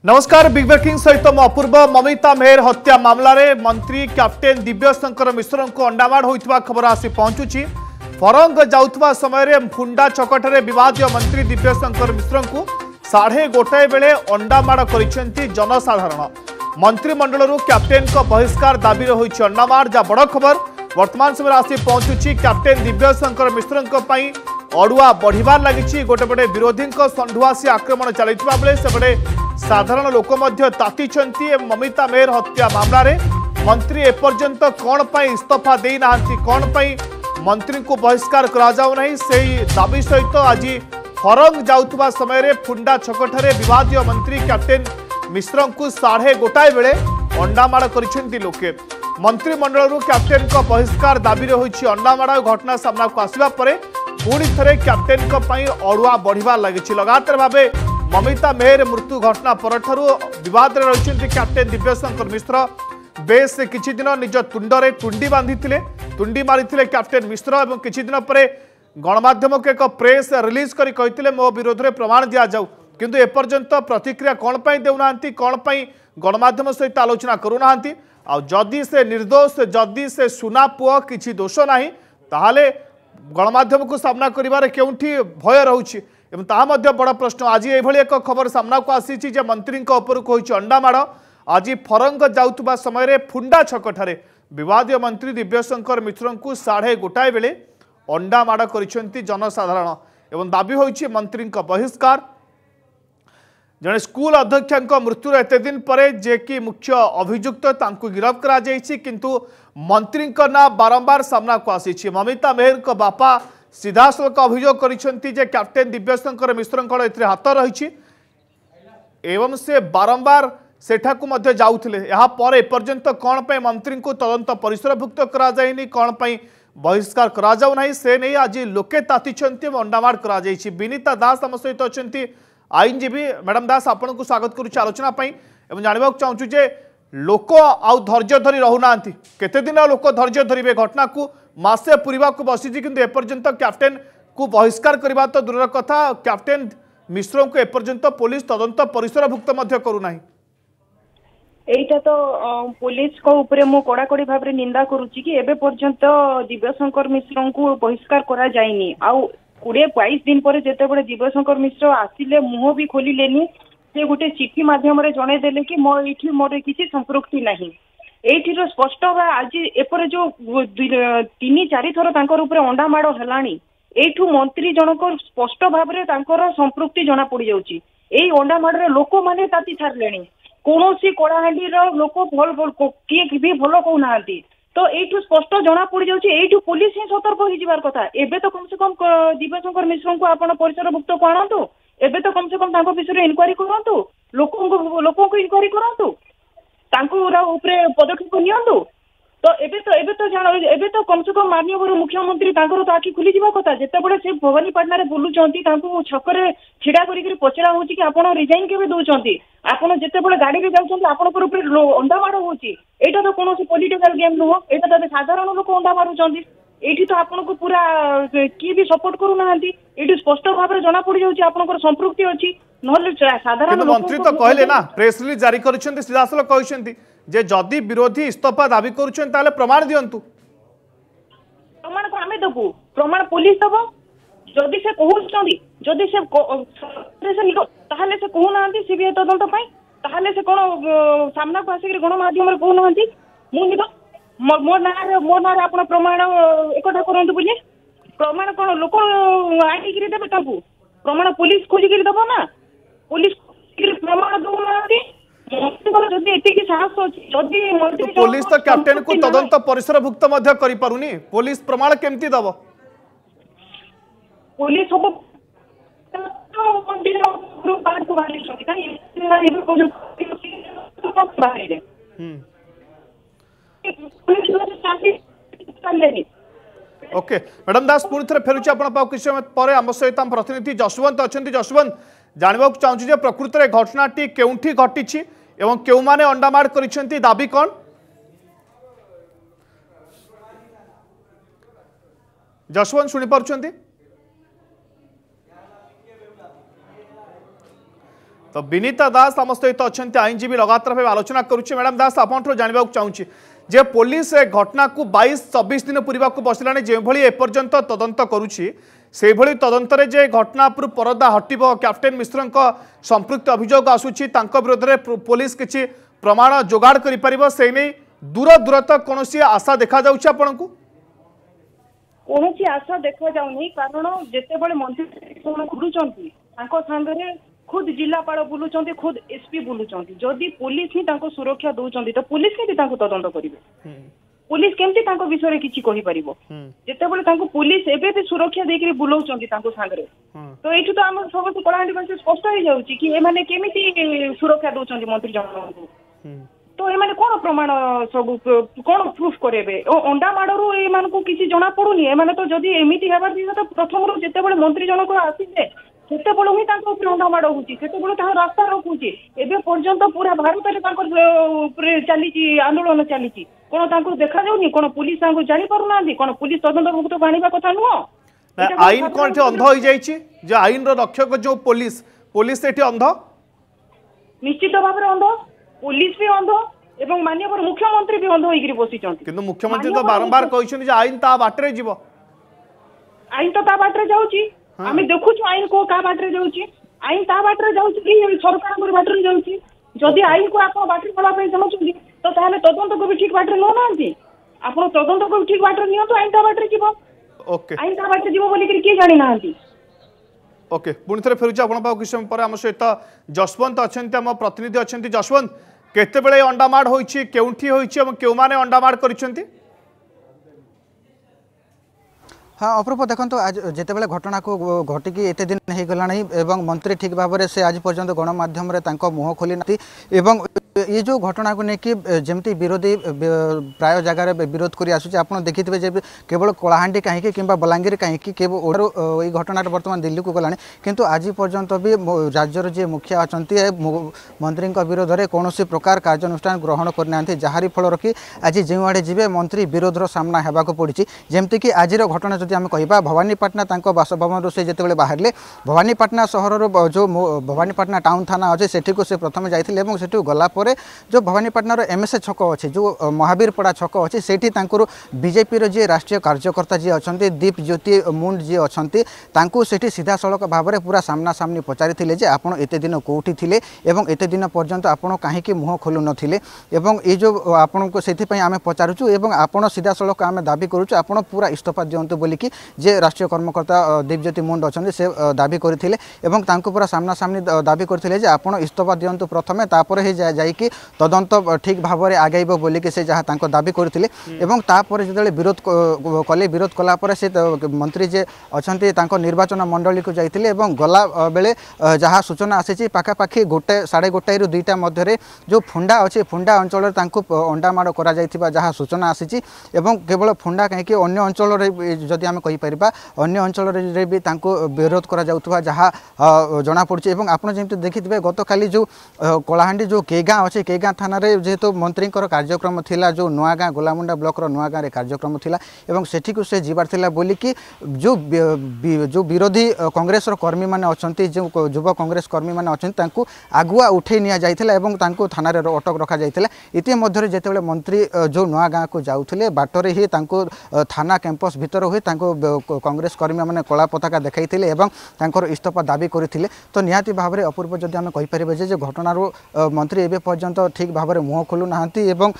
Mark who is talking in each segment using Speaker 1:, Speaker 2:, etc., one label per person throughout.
Speaker 1: नमस्कार big breaking सहित मो अपूर्व ममिता मेहर हत्या मामला रे मंत्री कैप्टेन दिव्यशंकर मिश्र को अंडामाड़ होइतबा खबर आसी पहुंचुची। फरंग जाउतबा समय रे फुंडा छकटरे विवादीय मंत्री दिव्यशंकर मिश्र को 1:30 बेले अंडामाड़ करिसेंती जनसाधारण। मंत्रिमंडल कैप्टेन को बहिष्कार दाबी होइछि अंडामाड़। जा बड़ खबर वर्तमान समय आसी पहुंचुची। कैप्टेन दिव्यशंकर मिश्र अड़ुआ बढ़िबार लगी। गोटेपटे विरोधी संढुआसी आक्रमण चलता बेले सेपटे साधारण लोक ताती। ममिता मेहर हत्या मामला रे मंत्री एपर्यंत कौन पाई इस्तीफा देना कौन पाई मंत्री को बहिष्कार करा जाउ नहीं से दाबी सहित आज फरंग जाउतबा समय रे फुंडा छकठरे विवादीय मंत्री कैप्टेन मिश्र को 1:30 बेले अंडामाड़ करिसेंती लोके। मंत्रिमंडल कैप्टेन को बहिष्कार दाबी होइछि अंडामाड़। घटना सामना को आसिबा परे पुणी थे कैप्टेन अड़ुआ बढ़िबार लगी। लगातार भाव ममिता मेहर मृत्यु घटना परठारु विवाद रही कैप्टेन दिव्यशंकर मिश्र। बेस किछि दिन निज तुंडरे तुंडी बांधिथिले, तुंडी मारिथिले कैप्टेन मिश्र और किछि दिन पर गणमाध्यम को एक प्रेस रिलीज करी कहिथिले मो विरोध में प्रमाण दिया जाऊ, किंतु एपर्यंत प्रतिक्रिया कौन पाई देउनांती, कौन पाई गणमाध्यम सहित आलोचना करूनांती। आ जदि से निर्दोष, जदि से सुना पुओ किछि दोष नाही ताहाले गणमाध्यम को सामना करिबारे केउठी भय रहउछि एवं ताहा मध्य बड़ प्रश्न। आज एभली एक खबर सामना को आसी जे मंत्री उपर को होइछि अंडामाड़। आज फरंग जाउतबा समय रे फुंडा छकठारे विवादीय मंत्री दिव्यशंकर मिश्र को 1:30 बेले अंडामाड़ करिसेंती जनसाधारण एवं दाबी होइछि मंत्री बहिष्कार। जड़े स्कूल अध्यक्षा मृत्यु एत दिन पर जे कि मुख्य अभियुक्त तांकु गिरफ्त करा जायछि, किंतु मंत्री ना बारंबार सामना को आसी। ममिता मेहर को बापा सीधासलख अभियोग करिसेंती जे कैप्टेन दिव्यशंकर मिश्र एथिरे हाथ रही एवं से बारंबार सेठाकु मध्य जाउथिले। या पर एपर्यंत कौन पे मंत्री को तदंत परिसरभुक्त करा जायनि, कौन पे बहिष्कार करा जाउ नाही से नहीं आज लोके तातीछंती अंडामाड़ करा जायछि। विनीता दास आम सहित अछंती आईनजीवी। मैडम दास आपन को स्वागत करुच्ची आलोचना एवं जानवा चाहूँ जे लोक आउ धैर्य धरी रहूना केते दिन लोक धैर्य धरिबे। घटना को मासे पूर्वा को बसी किंतु एपर्यंत कैप्टेन को बहिष्कार करबा तो दूर कथा कैप्टेन मिश्र को एपर्यंत पुलिस तदंत परिसरभुक्त मध्य करूना।
Speaker 2: एटा तो पुलिस को ऊपर मु कड़ाकड़ी भाव में निंदा करुच्ची कि एबे पर्यंत दिव्यशंकर मिश्र को बहिष्कार करा जायनी। आउ 20-22 दिन पर जेतेबेले दिव्यशंकर मिश्र आसिले मुह भी खोलिलेनी। से गोटे चिठी माध्यम जनईदेले कि मोर किसी संपृक्ति नहीं। एठिर स्पष्ट आज एपर जो 3-4 थर तांकर ऊपर अंडामाड़ हेलानी एठू मंत्री जनक स्पष्ट भाव में तांकर संपृक्ति जना पड़ जाउची। एई अंडामाड़ लोक माने ताती छाड़लेनी। कोनोसी कड़ाहांडी लोक भल किए भी भल कहूनाहांती। तो एठू स्पष्ट जना पड़ जाउची एठू पुलिस ही सतर्क हो जिबार कथा। एबे तो कम से कम दिव्यशंकर मिश्र को आपण परिसरभुक्त को आणंतु। एबे तो कम से कम तांको विषय इनक्वारी करंतु, लोकों को इनक्वारी करंतु, तांको ऊपरे पदक्षेप नियंतु। तो एबे तो कम से कम माननीय मुख्यमंत्री तांकर तो आखि खुली जिबा कथा। जेतेबेले से भवानीपाटना रे बुलुचंती तांको छकरे छिडा करी पचरा होची कि आपण रिजाइन केबे दउचंती, आपण जेतेबेले गाड़ी रे जाउचंती आपण पर ऊपर अंडा मार होची। एटा तो कोनोसी पॉलिटिकल गेम नुहो, एटा तो साधारण लोक अंडा मारुचंती। एठी तो आपण को पूरा की भी सपोर्ट करू नाहंती। एठी स्पष्ट भाव में जना पड़ जाउची आपनकर संपृक्ति अछि। नहले साधारण
Speaker 1: मंत्री तो कहले ना प्रेस रिलीज जारी करिसेंती, सीधासल कहिसेंती जे जदि विरोधी इस्तीफा दाबी करूछन ताले प्रमाण दियंतु।
Speaker 2: प्रमाण को आमे दबु, प्रमाण पुलिस दबो। जदि से कहउछंती, जदि से ताहाले से कहू नाहंती सीबीआई तदंत पई, ताहाले से कोन सामना को आसी गणमाध्यम रे कहू नाहंती। मु निदो मोर नारे आपण प्रमाण एकटा करंतु बुझे। प्रमाण कोन लोक आनी गिरी देबे तांकु, प्रमाण पुलिस खोजी गिरी दबो ना। पुलिस प्रमाण दउ नाहंती।
Speaker 1: पुलिस तो कैप्टेन को तदंत परिसरभुक्त मध्य करि पारुनी, पुलिस प्रमाण केमती दब?
Speaker 2: पुलिस सब
Speaker 1: ओके मैडम दास पुणी थे फेरुची आपण पाउ किछ समय पर आम सहित आम प्रतिनिधि जसवंत अछंती। जसवंत जानवा चाहूँ जे प्रकृत में घटनाटी केउठी घटी एवं केउ माने अंडामाड़ करिसेंती, दाबी कौन? जसवंत शुणी पारुछंती? तो विनीता दास आम सहित अच्छा आईनजीवी लगातार भाव आलोचना करुच्छे। मैडम दास आपंठ जानवा चाहूँगी जे पुलिस घटना को 22-24 दिन पूरा बसला जो एपर्यंत तदंत करुच्ची से तदंतर जे घटना परदा हटिब कैप्टेन मिश्र संपृक्त अभियोग आसूची विरोध में पुलिस किसी प्रमाण जोगाड़ कर से नहीं दूर दूर तक कौन आशा देखा जाऊँ आपण को
Speaker 2: कौन आशा देखा जाऊनी कारण जिते मंत्री बुलूंगी सागर खुद जिलापाल बुलूंगी खुद एसपी बुलूंगी जदि पुलिस ही सुरक्षा दौरान तो पुलिस के तदंत करेंगे पुलिस केमती विषय में किसी कहीपर जिते पुलिस एवं भी सुरक्षा देकर बुलाऊँच सागर तो ये तो आम सब कलाहां स्पष्ट हो जाऊँगी कि एमाने केमिति सुरक्षा दौरान मंत्री जन को तो ये कौन प्रमाण सब कौन प्रूफ करेंगे अंडा माड़ू ये किसी जना पड़ूनी एमाने तो जदि एमती हबार तो प्रथम जिते मंत्री जनक आसिले सेते ही अंडा माड़ होते रास्ता रखुचे एवं पर्यंत पूरा भारत में चली आंदोलन चली कौन देखा जाऊनी कौन पुलिस जानी पारना कौन पुलिस तदंत आने कथा नुह
Speaker 1: आईन कौन अंध हो जाए आईन रक्षक जो पुलिस पुलिस अंध
Speaker 2: निश्चित भाव में अंध पुलिस भी अंध एवं माननीय मुख्यमंत्री भी अंध होकर बसी
Speaker 1: किंतु मुख्यमंत्री तो बारंबार कहते आईन ता बाटरे जीव
Speaker 2: आईन तो ता बाटरे जाउची आमे देखुछु आईन को का बाटरे जाउची आईन ता बाटरे जाउची कि सरकार बाटरे जाउची जदि आईन को आप बाटरे मला पे चाहछुंती तो ताले तदंत को भी ठीक बाटरे न नांती आपण तदंत को भी ठीक बाटरे नियंतु आईन ता बाटरे जीव
Speaker 1: ओके
Speaker 2: आईन ता बाटरे जीव बोली कि जानि नांती
Speaker 1: ओके पुणी थे फेरुचा आपण पाउ किछ समय पर हम सहित जसवंत अछंती हम प्रतिनिधि अछंती जसवंत केते बेले अंडामाड़ होईची केउंठी होईची एवं केउ माने अंडामाड़ करिसेंती
Speaker 3: हाँ अपूर्व देखो आज जितेबाला घटना को घटिकी एत दिन हो गला मंत्री ठीक भाव में से आज पर्यंत गणमाध्यम मुह खोली ना ये जो घटना को लेकिन जमती विरोधी प्राय जगार विरोध कर आसूँ आप देखिए जे केवल कलाहांडी कहीं कि बलांगीर कहीं केवल ये घटना बर्तमान दिल्ली को गलानी किंतु आज पर्यंत भी राज्यर जी मुखिया अच्छा मंत्री विरोध में कौन प्रकार कार्यानुष्ठान ग्रहण करना जहारी फल कि आज जो आड़े जी मंत्री विरोधर सामना होगा पड़ी जमती कि आज घटना जदि आम कह भवानीपाटना बासभवन से जिते बाहर भवानीपाटना सहर जो भवानीपाटना टाउन थाना अच्छे से प्रथम जाते गलापर जो भवानीपाटनार एमएसए छक अच्छे जो महावीरपड़ा छक अच्छे से बीजेपी जी राष्ट्रीय कार्यकर्ता जी अच्छा दीप ज्योति मुंड जी अच्छा से सीधा सड़क भाव में पूरा सामना सामनी पचारि आपड़ एत दिन कौटी थे एत दिन पर्यंत आपड़ कहीं मुह खोलु नथिले ये जो आपण को से आम पचारुचु आपड़ सीधा सड़क आम दाबी करुचु आपड़ पूरा इस्तीफा दिंतु बोलिकी जे राष्ट्रीय कर्मकर्ता दीप ज्योति मुंड अच्छा से दाबी करते पूरा सामना सामनी दाबी करते आपड़ इस्तीफा दिंतु प्रथमे तापर ही जाइकी तदंत ठीक भाव में आगेब बोलिकी से जहाँ दाबी करते जो विरोध कले विरोध कलापर से मंत्री जे अच्छा निर्वाचन मंडली को जाइए गला बेले जहाँ सूचना आसी पाखापाखि 1:30 ରୁ 2ଟା मध्य जो फुंडा अच्छे फुंडा अंचल अंडामाड़ कर जहाँ सूचना आसी केवल फुंडा कहीं अन्य अंचल जदि आम कहीपर अन्य अंचल भी विरोध कर जहाँ जमापड़ी आपड़ जमी देखिए गत काली जो कलाहांडी जो केगाँ अच्छे केगाँ थाना जेहेतु मंत्री कार्यक्रम थिला जो नुआगाँ गोलामुंडा ब्लॉक नुआगाँ कार्यक्रम थिला सेठी को से जीवार थिला बोलिकी जो विरोधी कांग्रेस कर्मी मैंने अच्छा जो युव कांग्रेस कर्मी मैंने अच्छा आगुआ उठे नि जाता थाना अटक रखा जाता इतिमध्य जिते मंत्री जो नुआगाँ को जाऊे बाटरे ही थाना कैंपस भितर हुए कांग्रेस कर्मी मैंने कला पताका देखाई इस्तीफा दाबी करते तो निहाती भाव में अपूर्व जदि आम कहीपर जे घटनार मंत्री एवं पर्यंत ठीक भाव में मुह खोलु ना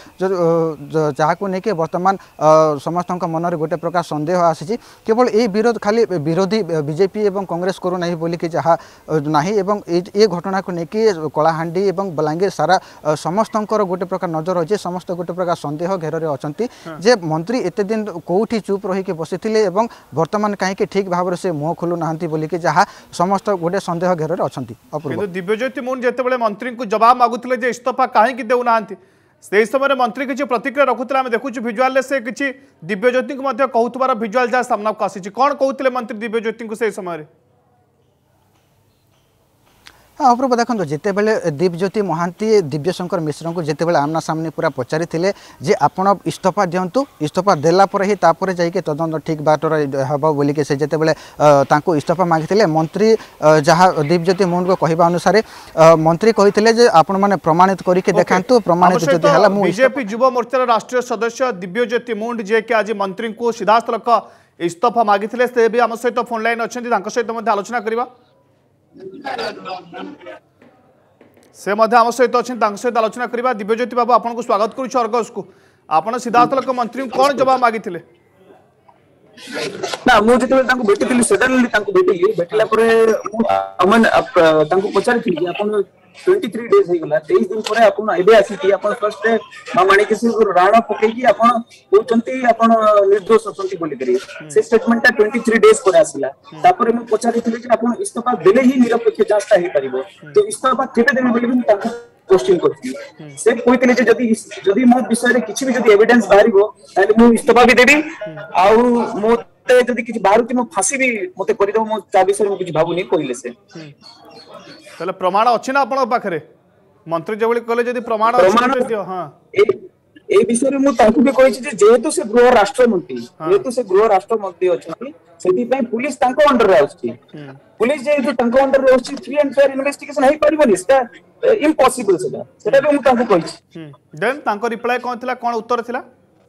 Speaker 3: जहाँ को लेकिन बर्तमान समस्त मन में गोटे प्रकार सन्देह आसी केवल ये विरोध खाली विरोधी बीजेपी एवं कांग्रेस करूना बोलिकी जहाँ ना ये घटना को लेकिन कलाहांडी एवं बलांगीर सारा समस्त गोटे प्रकार नजर अच्छे समस्त गोटे प्रकार सन्देह घेर अच्छा जे मंत्री एत दिन कौटी चुप रही बसी बर्तमान कहीं ठीक भाव से मुह खोलु ना बोलिकी जहाँ समस्त गोटे सन्देह घेर अच्छा
Speaker 1: दिव्यज्योति मुंड जिते मंत्री को जवाब मागुले इस्तीफा कहीं देना से समय मंत्री किसी प्रतिक्रिया रखुले आम देखु भिजुआल से किसी दिव्यज्योति को कहूबार भिजुआल जहाँ सामना को आसी कौन कहते मंत्री दिव्यज्योति को से समय
Speaker 3: हाँ अपूर्व देखो जिते बेले दीपज्योति महांती दिव्यशंकर मिश्र को जिते बेले आमना सामने पूरा पचारि जे आपण इस्तीफा दिंतु इस्तीफा देला पर ही तापर जाइए तदंत ठीक बाटर हम बोलिके से जिते बेले इस्तीफा मागिले मंत्री जहाँ दीपज्योति मुंड को कहवा अनुसार मंत्री कहते जे आपण मैंने प्रमाणित करके देखांतु प्रमाणित जदि हला
Speaker 1: बीजेपी युवा मोर्चार राष्ट्रीय सदस्य दिव्यज्योति मुंड जे कि आज मंत्री को सीधासलख इस्तीफा मागिले से भी आम सहित फोन लाइन अच्छा सहित आलोचना करवा से आम सहित अच्छे सहित आलोचना करवा दिव्यज्योति बाबू आपको स्वागत करुच्छे अर्गस को आप सीधासलख मंत्री कौन जवाब मागिले
Speaker 4: ना मु जेते भेटी सडनली भेटिली भेटला पचारि अपन 23 डेज हो गला 23 दिन पर अपन एबे आसी अपन फर्स्ट माणिक सिंह राणा पकेकी अपन कहउचंती अपन निर्दोष असंती बोली करी से स्टेटमेंट 23 डेज पर आसीला तापर मु पचारि जे अपन इस्तीफा देले ही निरपेक्ष जांचटा हे परिबो तो इस्तीफा केबे देबे बोली भी ताको क्वेश्चन करती से कहते जे जदी जदी मो विषय रे किछि भी जदी एविडेंस बाहरिबो ताले मु इस्तीफा भी देबी आ मोते जदी किछि बाहरुती मो फांसी भी मोते करि दो मो ता विषय में किछि भाबुनी कहले से
Speaker 1: तले प्रमाण अछि ना आपण पाखरे मंत्री जेबली कहले जदी प्रमाण अछि दियो हां
Speaker 4: ए विषय में मु ताकू भी कहि जे जेहेतु से गृह राष्ट्र मंत्री जेहेतु से गृह राष्ट्र मंत्री अछि सेति पय पुलिस तांको अंडर रे अछि पुलिस जेहेतु तांको अंडर रे अछि फ्री एंड फेयर इन्वेस्टिगेशन हे परिबोनी सेटा इम्पॉसिबल सेटा भी मु तांको कहि
Speaker 1: देन तांको रिप्लाई कोन थिला कोन उत्तर थिला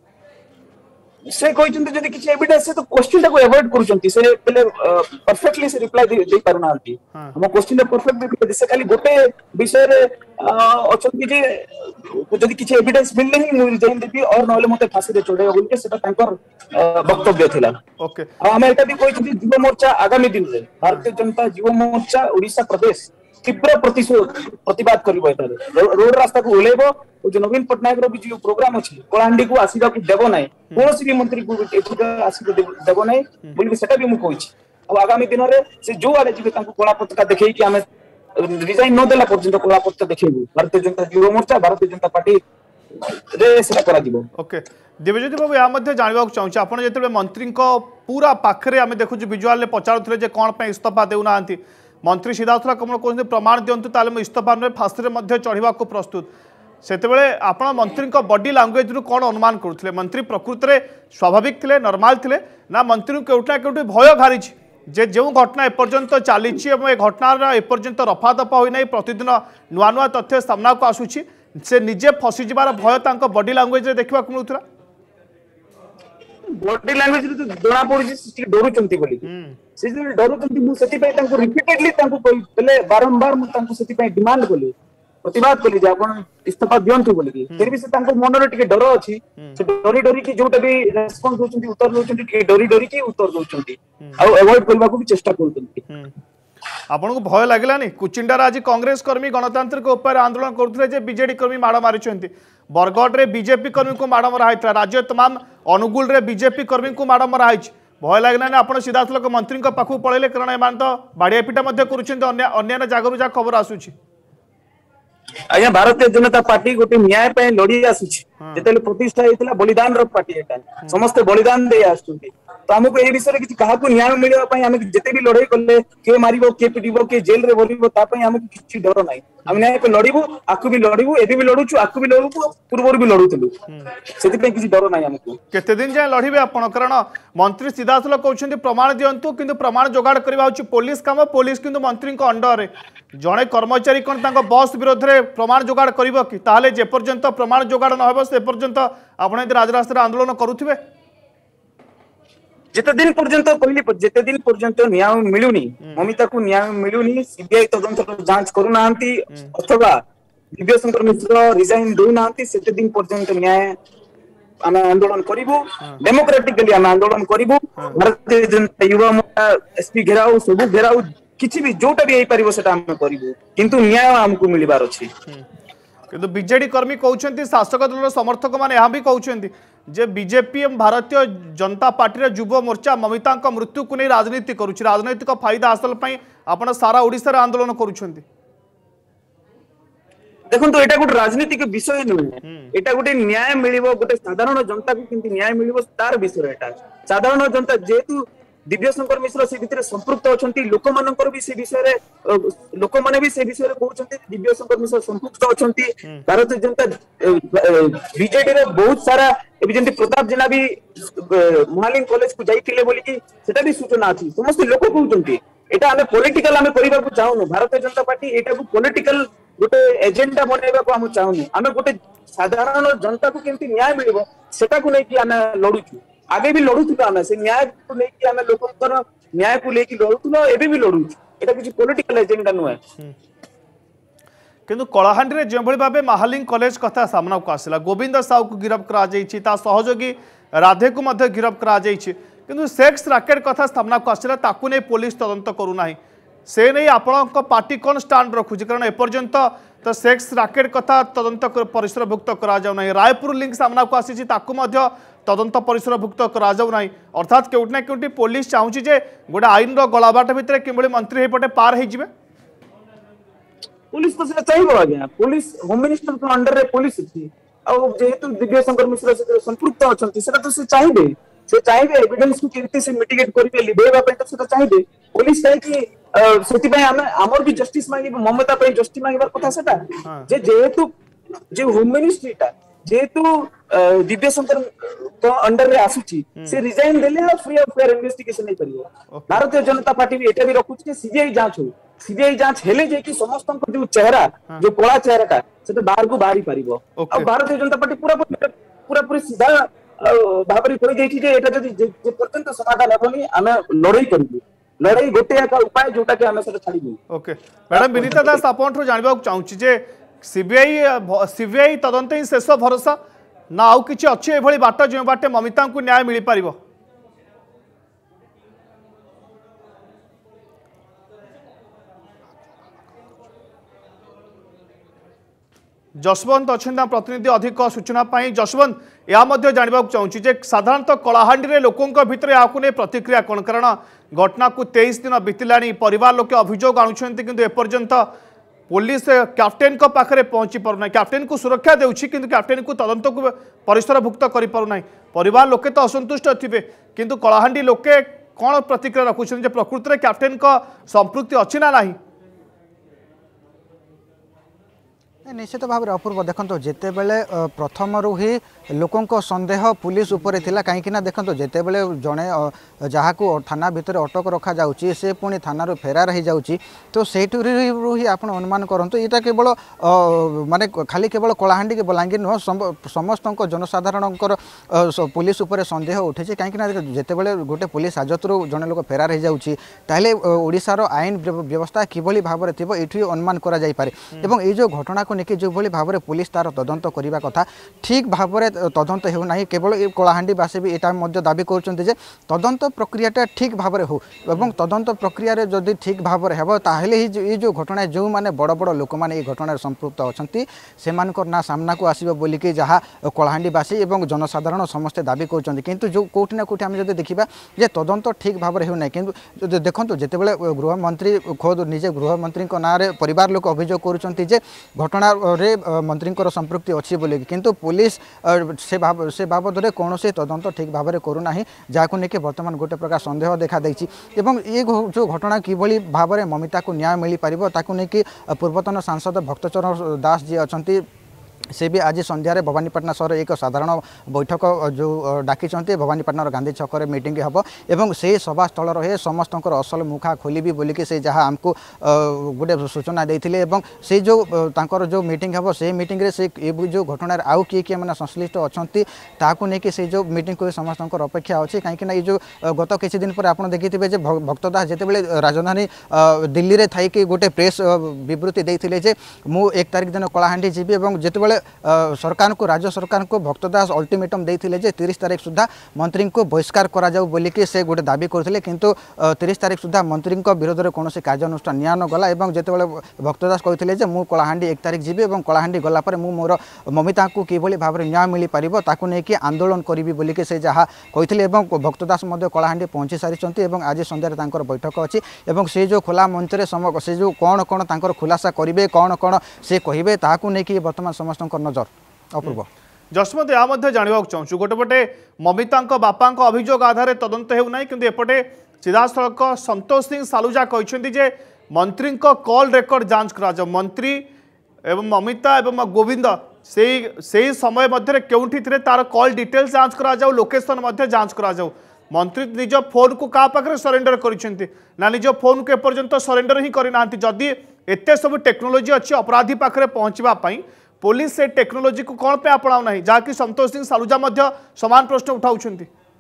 Speaker 4: से कहते जदि किछि एविडेंस से तो क्वेश्चन को अवॉइड करूचंती से पहले परफेक्टली से रिप्लाई दे पारु नांती हम क्वेश्चन परफेक्ट रिप्लाई से खाली गोटे विषय रे अछंती जे जदि किछि एविडेंस मिलले ही मु रिजाइन देबी और नले मते फांसी दे छोड़े बोल के सेटा तांकर वक्तव्य थिला
Speaker 1: ओके
Speaker 4: हम एटा भी कहछि युवा मोर्चा आगामी दिन रे भारतीय जनता युवा मोर्चा ओडिशा प्रदेश तीव्र प्रतिवाद करिबो एटारे रोड रास्ता को ओलेबो जो नवीन पटनायक रो भी जो प्रोग्राम अछि कोलांडी को आसीबा को देबो नै कोनोसी भी मंत्री को एठुका आसीबो देबो नै बोली सेटा भी मु कहछि अब आगामी दिन रे से जो आले जिबे तांको कोला पत्रिका देखै कि हमें रिजाइन न देला पर्यंत कोला पत्रिका देखैबो भारतीय जनता युवा मोर्चा भारतीय जनता पार्टी रे सेटा करा दिबो
Speaker 1: ओके दिव्यज्योति बाबू या मध्ये जानबा चाहूछि आपण जेते मंत्री को पूरा पाखरे हमें देखु विजुअल ले पचारुथले जे कोन पे इस्तीफा देउ नांती मंत्री सीधासला कमल कहते प्रमाण दिंतु ताले इस्तीफा में फांसी में चढ़ा प्रस्तुत से आपण मंत्री बॉडी लैंग्वेज रु कौन अनुमान करुले मंत्री प्रकृत में स्वाभाविक थे नॉर्मल थे ना मंत्री केउटा केउटी भय घारी जे जो घटना एपर्यंत चली घटनार एपर्यंत रफा दफा होना प्रतिदिन नुआ नुआ तथ्य सामना को आसूची से निजे फसी जबार भय बॉडी लैंग्वेज देखा मिलूला
Speaker 4: बॉडी लैंग्वेज रे तो दोना पड़ी से डरुचंती बोली से जे डरुचंती मु सेति पय तांको रिपीटेडली तांको कोइ पले बारंबार मु तांको सेति पय डिमांड कोली प्रतिवाद कोली जे आपण इस्तीफा दियंतु बोली फिर भी से तांको मन रे टिके डर अछि से डरी डरी कि जोटा भी रेस्पोंस दोचंती उत्तर दोचंती टिके डरी डरी कि उत्तर दोचंती आ अवॉइड करबा को भी चेष्टा करचंती
Speaker 1: आपन को भय लागलानी कुचिंडार आज कांग्रेस कर्मी गणतांत्रिक उपाय आंदोलन करथले जे बीजेडी कर्मी माड़ मारिचंती बरगढ़ रे बीजेपी कर्मी को माड़ मरा हैतला राज्य तमाम अनुगुल रे बीजेपी कर्मी को माड़ मरा हैछ भय लागलानी आपन सीधासलख मंत्री को पाखु पळेले कारण एमान तो बाडिया पिटा मध्ये करूचंती अन्य जगह जा खबर आसुची
Speaker 4: आया भारतीय जनता पार्टी गोटे न्याय पे लड़ी आसुची जेतेले प्रतिष्ठा हेतला बलिदान रो पार्टी एटा समस्त बलिदान दे आसुची तो हमको ए विषय रे किछि कहा को न्याय मिलवा पई हम जेते भी लड़ाई करले के मारिबो के पिटिबो के जेल रे भरिबो ता पई हमको किछि डर नाही हम न्याय पे लड़ीबो आकु भी लड़ीबो एबी भी लड़ुछु आकु भी लड़ुबो पूर्वर भी लड़ुतलु सेति पे किछि डर नाही हमको
Speaker 1: केते दिन जाय लड़ीबे आपण कारण मंत्री सीधासलख कहउछन्ती प्रमाण दियंतु किंतु प्रमाण जोगाड़ करबा होछि पुलिस काम पुलिस किंतु मंत्री को अंडर रे जणे कर्मचारी कोन तांको बॉस विरोध रे प्रमाण जोगाड़ करिवो कि ताले जे पर्यंत प्रमाण जोगाड़ न होबो से पर्यंत आपण ए राजरास्ता आंदोलन करूथिबे
Speaker 4: जेते दिन पर्यंत कहली जेते दिन पर्यंत न्याय मिलुनी ममिता को न्याय मिलुनी सीबीआई तदंत जांच करू नांती अथवा दिव्यशंकर मिश्र रिजाइन दउ नांती सेते दिन पर्यंत न्याय आमे आंदोलन करिवो डेमोक्रेटिकली आमे आंदोलन करिवो भारतीय जनता युवा मोर्चा एसपी घेराउ सब घेराउ किछि भी जोटा भी एई परिबो सेटा आमे करिवो किंतु न्याय हमकु मिलिबार अछि
Speaker 1: किंतु बीजेडी कर्मी कहउछन्ती शासक दल समर्थक माने यहां भी कहउछन्ती जे बीजेपी एवं भारतीय जनता पार्टी रे युवा मोर्चा ममिता का मृत्यु को नहीं राजनीति करूछि राजनीतिक फायदा हासिल पई आपण सारा ओडिसा रे आंदोलन करूछन्ती
Speaker 4: देखो तो एटा गोटे राजनीतिक विषय नुहे एटा गोटे न्याय मिलिबो गोटे साधारण जनता को किंतु न्याय मिलिबो तार विषय एटा साधारण जनता जेतु दिव्यशंकर मिश्र से भितर संपृक्त अछंती लोक मानकर भी से विषय लोक माने भी से विषय कहउछंती दिव्यशंकर मिश्र संपृक्त अछंती भारतीय जनता बीजेडी रे बहुत सारा एबि जेंति प्रताप जेना भी महालिंग कॉलेज को जाइथिले बोली कि सेटा भी सूचना अछि समस्त लोक कहउछंती एटा हमें पॉलिटिकल हमें करिबा को चाहनु भारतीय जनता पार्टी एटा को पॉलिटिकल गोटे एजेंडा बनैबा को हम चाहनु हमें गोटे साधारण जनता को केमति न्याय मिलिबो सेटा को नै कि हम लडुछु आगे भी लड़ुला आम से न्याय को लेकिन आम लोकर न्याय को लेकिन लड़ुला एबे भी लड़ुछु एटा किछि पॉलिटिकल एजेंडा नुहे
Speaker 1: किंतु कलाहांडी रे जो भाव महालिंग कॉलेज कथा सामना को आसला गोविंद साहू को गिरफ्त करा जायछि ता सहयोगी राधे को मध्य गिरफ्त करा जायछि किंतु सेक्स रैकेट कथा सामना को आसला ताकू नै पुलिस तदंत करू नाही से नहीं आपणक पार्टी कौन स्टांड रखुछि कारण एपर्यंत तो सेक्स रैकेट कथा तदंत परिसरभुक्त करा जाउ नाही रायपुर लिंक सामना को आसी ताकू मध्य तदंत परिसरभुक्त करा जाउ नाही अर्थात केउट ना केउटी पुलिस चाहूछि जे गोटे आईन रो गलाबाट भितर किबळी मंत्री हेपटे पार हे जिवे
Speaker 4: पुलिस तो से चाहिबो आज्ञा पुलिस होम मिनिस्टर को अंडर रे पुलिस अछि आ जेहेतु दिव्यशंकर मिश्र से संपृक्त अछंती सेटा तो से चाहिबे एविडेंस को केमती से मिटिगेट करिवे लिबेबा पे तो सेटा चाहिबे पुलिस काहे कि सेति पय हमर भी जस्टिस मांगी ममता पे जस्टिस मांगीबार कथा सेटा जे जेहेतु जे होम मिनिस्ट्रीटा जेहेतु दिव्यशंकर को अंडर रे आसुची से रिजाइन देले और फ्री ऑफ फेयर इन्वेस्टिगेशन नहीं करियो भारतीय जनता पार्टी भी एटा भी रखुची कि सीबीआई जांच हो सीबीआई जांच हेले जे कि समस्त को जो चेहरा जो कला चेहराटा सेटा बाहर को बाहरी परिबो और भारतीय जनता पार्टी पूरा पूरी सीधा भाबरी कोइ देछि जे एटा जदि जे पर्यंत समाधान हेबनी आमे लड़ाई करबू लड़ाई गोटे एक उपाय जोटा के आमे सेटा छाड़ी दू
Speaker 1: ओके मैडम विनीता दास आपन जानबा चाहूछि जे सीबीआई तदंत ही शेष भरोसा ना आउ किछि अछि एभली बाट जो बाटे ममिता को न्याय मिल पारिबो जसवंत अच्छा प्रतिनिधि अधिक सूचना पाई जसवंत या मध्य जानबा चाहूँगी जे साधारणतः कलाहांडी रे लोकों भितर या प्रतिक्रिया कौन कारण घटना को 23 दिन बीतला परिवार लोके अभियोग आणुछंती किंतु एपर्यंत पुलिस कैप्टेन को पाखरे पहुंची पारना कैप्टेन को सुरक्षा देउछि किंतु कैप्टेन को तदंत को परिसरभुक्त करि पारुना परिवार लोके तो असंतुष्ट थिबे किंतु कलाहांडी लोके कौन प्रतिक्रिया रखुछन जे प्रकृत रे कैप्टेन को संपृक्ति अछि ना नाही
Speaker 3: निश्चित भाव में अपूर्व देखो जिते बेले प्रथम ही लोकों संदेह पुलिस उपरे थिला कहीं देखो जिते बेले जड़े जहाँ को थाना भितर अटक रखा जाउची से पुणी थाना फेरार हो जाउची तो सेठू ही आप अनुमान करंतु यहाँ केवल माने खाली केवल कलाहांडी के बलांगीर नुह समस्त जनसाधारण पुलिस उपरे संदेह उठे कहीं जिते बेले गोटे पुलिस हाजत जड़े लोक फेरार हो जाउची ताहले ओडिशार आईन व्यवस्था किभली भाव में थी ये अनुमान करा जाय पारे एवं ये जो घटना को लेकिन जो भाव में पुलिस तार तदंत करने कथा ठीक भाव में तदंत होना केवल ये कलाहांडीवासी भी यहाँ दाबी कर तदंत प्रक्रियाटा ठीक भाव में हो एवं तदंत प्रक्रिया जदि ठीक भाव में हो ताहले ये जो घटना जो मैंने बड़ बड़ लोक मैंने ये घटना संपृक्त अच्छा से ना सामना को आसो बोलिकी जहाँ कलाहांडीवासी और जनसाधारण समस्ते दाबी कर जो कौटि ना कौटि आम जब देखा जे तदंत ठीक भाव में होना कि देखो जितेबाला गृहमंत्री खोद निजे गृहमंत्री ना परिवार लोक अभियोग कर घटना रे मंत्री संपृक्ति अच्छी बोली किंतु पुलिस से बाबद में कौन से तदंत ठीक भाव में करूना जहाँ लेकिन बर्तमान गोटे प्रकार संदेह देखा देछि एवं ये जो घटना किभली भाव में ममिता को न्याय मिल पारिबो ताकु नेकी पूर्वतन सांसद भक्तचरण दास जी अच्छा से भी आज संध्यारे भवानीपाटना सहर एक साधारण बैठक जो डाकी भवानीपाटनार गांधी छक मीटिंग हम एवं से सभास्थल रहे समस्त असल मुखा खोलि बोलिकी से जहाँ आमको गोटे सूचना देते से जो तांकर जो मीटिंग हम से मीटिंग रे से जो घटना आउ किए मैंने संश्लिष्ट अच्छा ताकू नहीं से जो मीटिंग को समस्त अपेक्षा अच्छी कहीं ये जो गत किसी दिन पर आप देखिथे भक्त दास जिते राजधानी दिल्ली में थी गोटे प्रेस विवृत्ति देते मु 1 तारिख दिन कलाहांडी जीवी और जिते सरकार को राज्य सरकार को भक्त दास अल्टीमेटम देते 30 तारिख सुधा मंत्री को बहिष्कार करा जाऊ बोलिकी से गोटे दाबी करते किंतु 30 तारिख सुधा मंत्री विरोध में कौन कार्यानुष्ठान निया गला जिते भक्त दास कहते मु कलाहांडी 1 तारिख जीवी और कलाहांडी गलापर मु मोर ममिता को किभली भाव में न्याय मिल पार ताकू नहीं आंदोलन करी बोलिकी से जहाँ कहते भक्त दास कलाहांडी पहुंची सारी आज संध्यार बैठक अच्छी से जो खोला मंच से जो कौन कौन खुलासा करेंगे कौन कौन से कहे ताकू नहीं बर्तमान समस्त नजर अपूर्व
Speaker 1: जसमत या जानवा चाहूँ गोटे पटे ममिता बापा अभियोग आधार तदंत होना कि एपटे सीधासख संतोष सिंह सालुजा कहते जे मंत्री कॉल रेकर्ड जांच करा मंत्री एवं अमिता एवं गोविंद से समय मध्य केउठी थे तार कॉल डिटेल्स जांच करा लोकेशन मध्य जांच करा मंत्री निज फोन को क्या पाखे सरेंडर करना निज फोन को एपर्यंत सरेंडर ही करना जदि एत सब टेक्नोलोजी अच्छी अपराधी पाखे पहुँचापी पुलिस से टेक्नोलोजी को कौन पे अपनाऊ ना जहाँकि संतोष सिंह सालुजा समान प्रश्न उठाउछन्ति।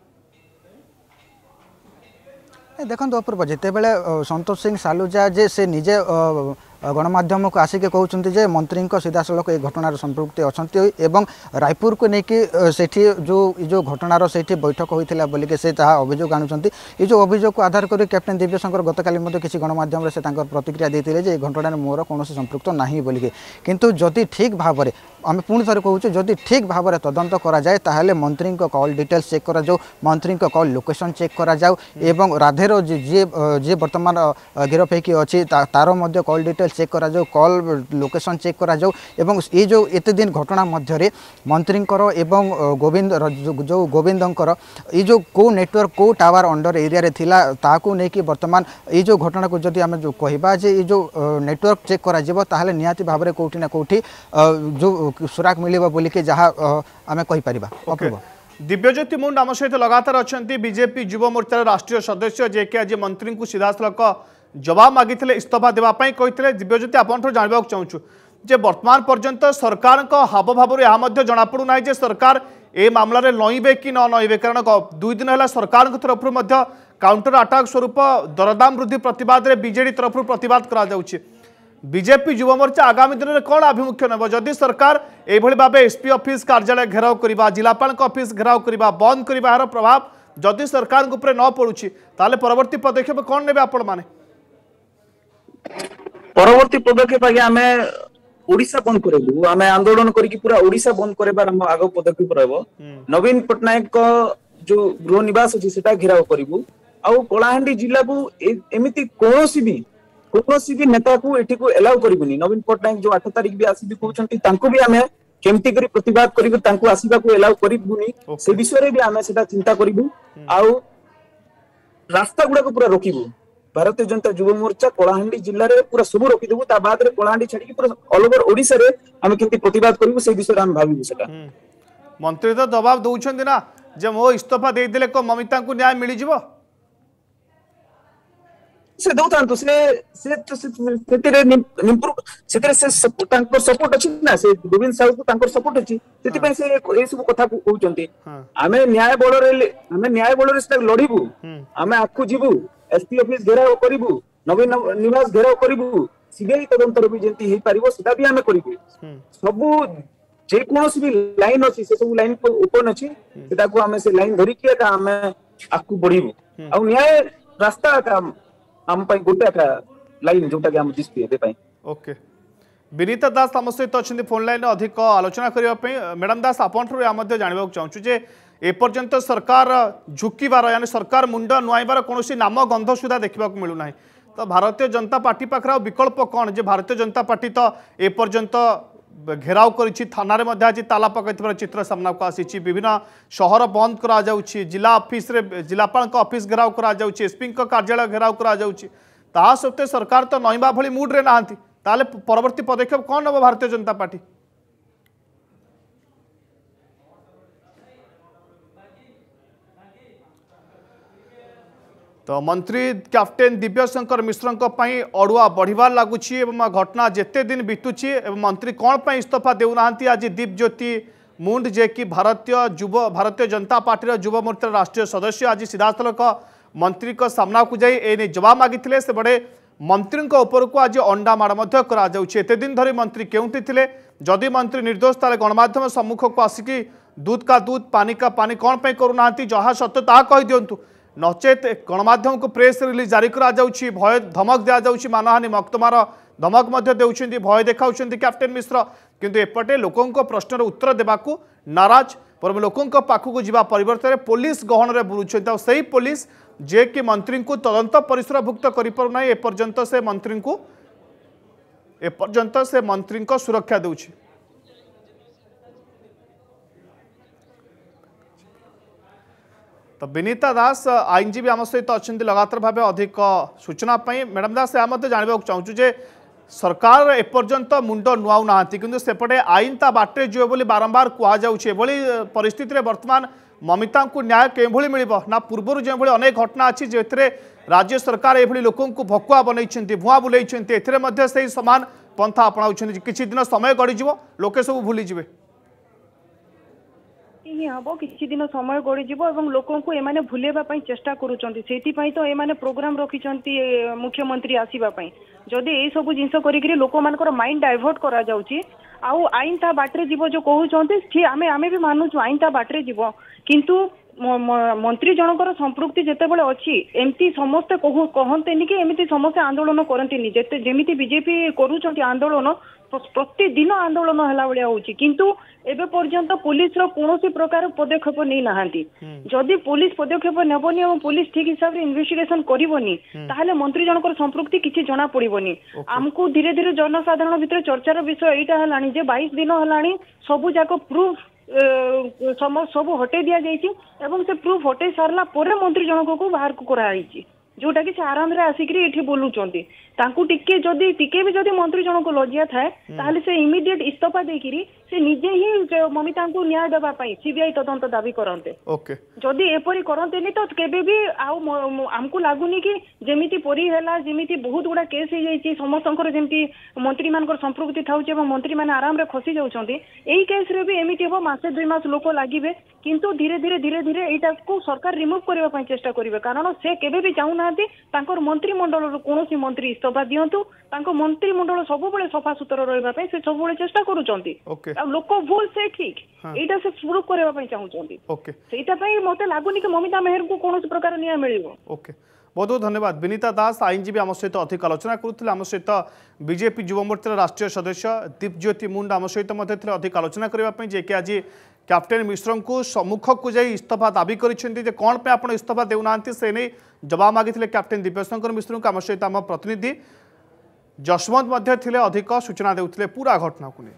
Speaker 3: देखो अपूर्व जिते बड़े संतोष सिंह सालुजा जे से निजे गणमाध्यम को आसिक कहते जे मंत्री सीधा सड़क ये घटनार संपृक्ति अच्छा एवं रायपुर को लेकिन सेठी जो घटनार से बैठक होता बोलिके से अभियोग आणुंट ये जो अभियोग को आधार कर कैप्टेन दिव्यशंकर गतकाली किसी गणमाध्यम से प्रतिक्रिया देते जे घटना मोर कौन संपृक्त ना बोलिके किंतु जदि ठीक भाव में आम पुणी थे कहूँ जदि ठीक भाव में तदंत कराए ताहले मंत्री कॉल डिटेल्स चेक करा मंत्री कॉल लोकेशन चेक करा एवं राधेर जी वर्तमान गिरफ होगी अच्छी तार मध्य कॉल डिटेल्स चेक करा कॉल लोकेशन चेक करा एवं ये जो एते दिन घटना मध्य मंत्री एवं गोविंद जो गोविंदर ये जो को नेटवर्क को टावर अंडर एरिया रे थिला ताकू नेकी वर्तमान ये जो घटना को जदि आम जो कहबा जे ये जो नेटवर्क चेक करा जिवो ताहले निहाती भाव में कोठी ना कोठी जो सुराग मिलिबा बोलिके जहाँ आम कहीपर।
Speaker 1: दिव्यज्योति मुंड आम सहित लगातार अच्छा बीजेपी युव मोर्चार राष्ट्रीय सदस्य जे कि आज मंत्री को सीधासलख जवाब मागिले इस्तीफा देवाई कहते दिव्यज्योति आपंठ जानवा चाहूँ जे वर्तमान पर्यंत सरकार हाव भाव यह जनापड़ूना जे सरकार ए मामलें नईबे कि न नईबे कारण 2 दिन है सरकार तरफ काउंटर अटाक स्वरूप दरदाम वृद्धि प्रतिवाद में बीजेडी तरफ प्रतिवाद करा बीजेपी युव मोर्चा आगामी दिन में कौन आभिमुख्य नेब जदि सरकार यह भाव एसपी ऑफिस कार्यालय घेराव करवा जिलापाल ऑफिस घेराव करवा बंद करवा यार प्रभाव जदि सरकार ऊपर न पड़ुछि ताले परवर्ती पदक्षेप कौन नेबे आपण माने?
Speaker 4: परवर्ती पदक्षेप आगे आमे ओडिशा बंद करेबु आमे आंदोलन करिकि पूरा ओडिशा बंद करेबार हम आगो पदक्षेप रहबो। नवीन पटनायक को जो गृह निवास अछि सेटा घेराव करिबु आउ कलाहांडी जिल्ला को एमिति कोनोसी भी नेता को एठी को एलाउ करिबुनी। नवीन पटनायक जो 8 तारिख भी आसीबि कहउछंती तांको भी आमे केमती करी प्रतिवाद करिबु तांको आसीबा को एलाउ करिबुनी से विषय रे भी आमे सेटा चिंता करिबु आउ रास्ता गुडा को पूरा रोकिबु। भारतीय जनता युव मोर्चा कलाहांडी जिल्ला रे पूरा सब रोकी देबु ता बाद रे कलाहांडी छाडी पूरा ऑल ओवर ओडिसा रे आमे केमती प्रतिवाद करिबु से विषय रे हम भाबिबु सेटा।
Speaker 1: मंत्री तो दबाव दउछंती ना जे मो इस्तीफा दे देले को ममिता को न्याय मिली जिवो से
Speaker 4: दउतांतु से तेरे निम्पुर से तेरे से तांकर सपोर्ट अछि ना से गोविंद साहू को तांकर सपोर्ट अछि सेति पे से ए सब कथा कहउचंती आमे न्याय बल रे से लढिबु आमे आखु जिबु एसपी ऑफिस घेराव करिबु नवीन निवास घेराव करिबु सीबीआई तदंतर भी जेंती हे पारिबो सेटा भी आमे करिबु सब जे कोनोसी भी लाइन अछि से सब लाइन को ओपन अछि सेटा को आमे से लाइन धरि के आमे आखु बढ़िबु आ न्याय रास्ता का हम पई गोटे का लाइन जोटा के हम दिसपे दे पई।
Speaker 1: ओके विनीता दास आम सहित अच्छा फोन लाइन अधिक आलोचना करने मैडम दास आपंठू आम जानवा चाहूँ जे एपर्यंत सरकार झुकबार यानी सरकार मुंड नुआईबार कौन नाम गंध सुधा देखा मिलूना तो भारतीय जनता पार्टी पाखे विकल्प कौन जे भारतीय जनता पार्टी तो एपर्यंत घेराव करिछि थाना रे मध्य आज ताला पकाइथिबार चित्र सामना को आसी विभिन्न शहर बंद करा जाउछि जिला ऑफिस रे जिलापाल को ऑफिस घेराव करा जाउछि एसपी को कार्यालय घेराव करा जाउछि ता सत्ते सरकार तो नईबा भली मूड रे नाहंती ताले परवर्ती पदक्षेप कौन नब भारतीय जनता पार्टी? तो मंत्री कैप्टेन दिव्यशंकर मिश्र अड़ुआ बढ़िबार लगुच घटना जिते दिन बीतुची मंत्री कौन पर इस्तीफा देना आज दीपज्योति मुंड जे कि भारतीय जनता पार्टी युव मोर्चा राष्ट्रीय सदस्य आज सीधासलख मंत्री को सामना को जाई ए जवाब मागिथिले से बड़े मंत्री उपर को आज अंडा माड़ करा एते दिन धरी मंत्री केउंटी थिले जदि मंत्री निर्दोष ताले गणमाध्यम सम्मुख को आसिकी दूध का दूध पानी का पानी कौन पे करूना जहाँ सत्य ता कही दिंतु नचेत गणमाध्यम को प्रेस रिलीज जारी करा जाउछि भय धमक दिया जाउछि मानहानि मक्तमार धमक मध्य देउछन्ति भय देखाउछन्ति कैप्टेन मिश्र किंतु एपटे लोकों प्रश्नर उत्तर देबाकू नाराज पर लोकों पाखक जावा परिवर्तन पुलिस गहन में बुलुछन्ति सही पुलिस जे कि मंत्री को तदंत परिसरभुक्त करि पारुना एपर्यंत से मंत्री को सुरक्षा देउछि। तो विनीता दास आईनजीवी आम सहित अच्छा लगातार भाव अधिक सूचना मैडम दास यह जानवा चाहूँ जे सरकार एपर्यंत मुंड नुआऊ ना कि सेपटे आईन ता बाटे जो बोली बारंबार कहुई परिस्थिति में बर्तमान ममिता को न्याय केभली मिल ना पूर्वर जो अनेक घटना अच्छी जो राज्य सरकार ये लोक भकुआ बनई भुआ बुलाई से सामान पंथा अपनाऊँ किसी दिन समय गड़ीज लोके सब भूलीजे
Speaker 2: ही हम किसी दिन समय गड़ीज लोक भूलेवा चेष्टा करुँच तो ये प्रोग्राम रखिंट मुख्यमंत्री आसवाई जदि ये सब जिन कर लोक माइंड डाइवर्ट करा जाउची आउ आईन ता बाटे जीव जो कहते आमे भी मानुचु आईन ता बाटे जीव किंतु मंत्री जनकर संपृक्ति जितेबाला अच्छी एमती समस्ते कहते कि एमती समस्ते आंदोलन करती जमी बीजेपी करुँच आंदोलन प्रतिदिन आंदोलन है भाया होची किंतु एबे पर्यंत पुलिस रो कोनोसी प्रकार पदक्षेप नहीं नाहांती जदि पुलिस पदक्षेप नेबनी और पुलिस ठीक हिसाब रे इन्वेस्टिगेशन करिवनी ताहले मंत्री जनकर संपृक्ति किछि जणा पड़िबनी हमकु धीरे धीरे जनसाधारण भितर चर्चार विषय एटा हलानी जे 22 दिन हलानी सबु जाको प्रूफ सब हटे दिया जाइछि एवं से प्रूफ हटे सारला परे मंत्री जनक को बाहर को कराइछि जोटा कि से आराम रे आसिकरी एठी बोलुचंती तांकू टिके भी जदि मंत्री जनक लज्जा थाए ताहले से इमिडिएट इस्तीफा देकिरी से निजे ही ममिता को न्याय देबा पई सीबीआई तदंत दाबी करते
Speaker 1: ओके
Speaker 2: जदि एपरी करते तो केबे भी आमको लागुनी कि जेमिति परी हैला जेमिति बहुत गुडा केस हो जाइछि समस्तंकर जेमिति मंत्री मानकर संपृक्ति थाउछि एवं मंत्री माने आराम रे खसी जाउछंती एई केस रे भी एमिति हो मासे 2 मास लोक लागिबे किंतु धीरे धीरे एटा को सरकार रिमूव करबा पई चेष्टा करिवे कारण से केबे भी चाहू नांती तांकर मंत्रिमंडल कोनोसी मंत्री इस्तीफा दियंतु तांको मंत्रिमंडल सब बेले सफा सुतर रहबा पई से सब बेले चेष्टा करूचंती लोक भूल से ठीक एटा से प्रूव करबा पई चाहूचंती
Speaker 1: ओके
Speaker 2: सेटा पई मते लागुनी कि ममिता मेहर को कोनोसी प्रकार न्याय मिलिबो
Speaker 1: ओके बहुत बहुत धन्यवाद विनीता दास आईनजीवी आम सहित अधिक आलोचना करुले आम सहित बीजेपी युव मोर्चार राष्ट्रीय सदस्य दीपज्योति मुंडा आम सहित अधिक आलोचना करने जे कि आज कैप्टेन मिश्र को सम्मुख को जाई इस्तीफा दाबी करिसेंती कौन पे आपण इस्तीफा देउना से नहीं जवाब मागिथिले कैप्टेन दिव्यशंकर मिश्र को आम सहित आम प्रतिनिधि जसवंत थिले अधिक सूचना देउथिले पूरा घटना को नहीं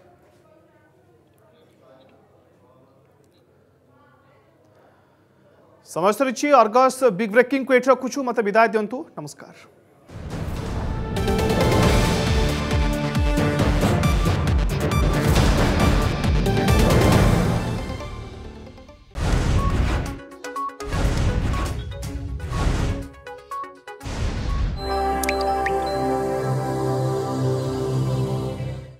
Speaker 1: समय सरी अर्गस बिग ब्रेकिंग को ये रखुछु मत विदाय दिंतु नमस्कार।